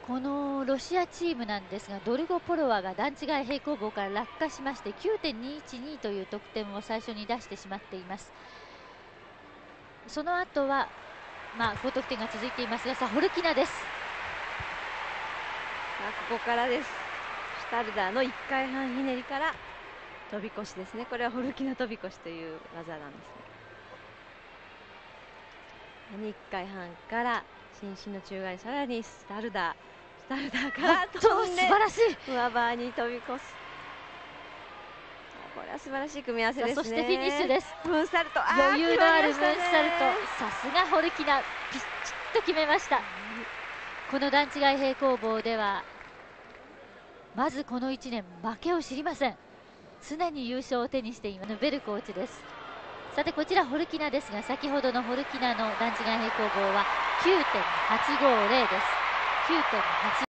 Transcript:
このロシアチームなんですが、ドルゴポロワが段違い平行棒から落下しまして 9.212 という得点を最初に出してしまっています。その後は高得点が続いていますが、さあホルキナです。さあここからです。シュタルダーの1回半ひねりから飛び越しですね。これはホルキナ飛び越しという技なんですね。1回半から伸身の宙返り、さらにスタルダーから飛んで素晴らしい上バーに飛び越す。これは素晴らしい組み合わせですね。 そしてフィニッシュです。 ムーンサルト、 余裕のあるムーンサルト、さすがホルキナ、ピッチッと決めました。この段違い平行棒ではまずこの1年負けを知りません。常に優勝を手にしていますベルコーチです。さてこちらホルキナですが、先ほどのホルキナの段違い平行棒は 9.850 です。9.8